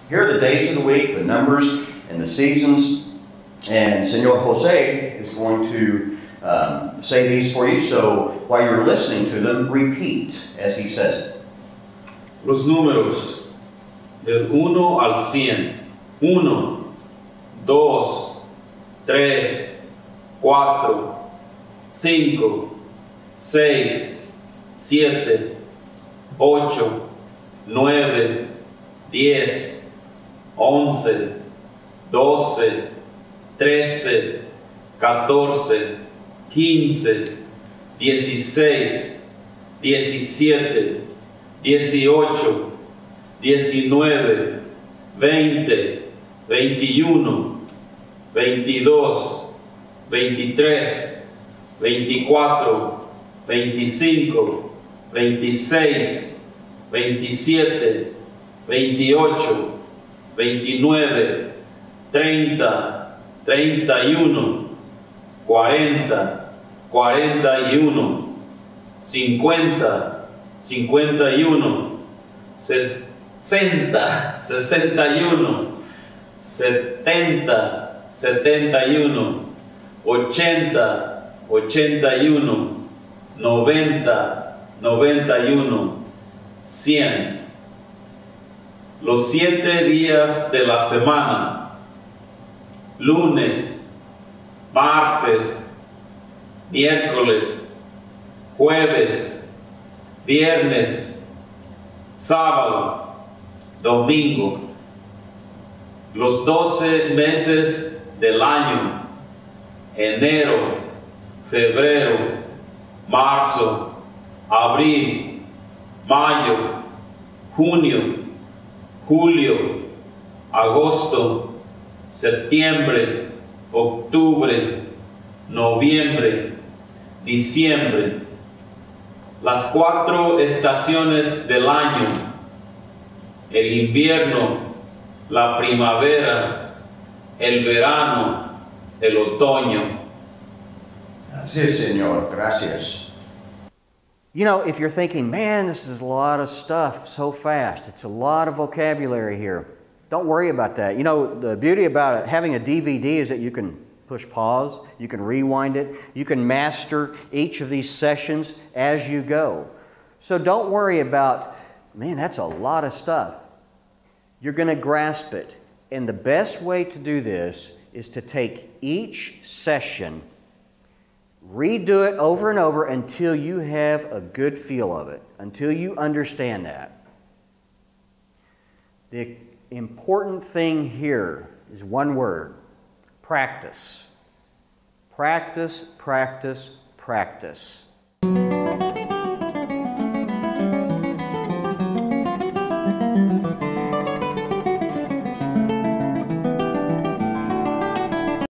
Here are the days of the week, the numbers, and the seasons. And Senor Jose is going to say these for you. So while you're listening to them, repeat as he says it. Los números del 1 al 100. 1, 2, 3, 4, 5, 6, 7, 8, 9, 10, 11, 12, 13, 14, 15, 16, 17, 18, 19, 20, 21, 22, 23, 24, 25, 26, 27, 28, 29, 30, 31, 40, 41, 50, 51, 60, 61, 70, 71, 80, 81, 90, 91, 100. Los 7 días de la semana: lunes, martes, miércoles, jueves, viernes, sábado, domingo. Los 12 meses del año: enero, febrero, marzo, abril, mayo, junio, julio, agosto, septiembre, octubre, noviembre, diciembre. Las 4 estaciones del año: el invierno, la primavera, el verano, el otoño. Sí, Señor. Gracias. You know, if you're thinking, man, this is a lot of stuff so fast, it's a lot of vocabulary here, don't worry about that. You know, the beauty about it, having a DVD is that you can push pause, you can rewind it, you can master each of these sessions as you go. So don't worry about, man, that's a lot of stuff. You're going to grasp it. And the best way to do this is to take each session, redo it over and over until you have a good feel of it, until you understand that. The important thing here is one word: practice. Practice, practice, practice.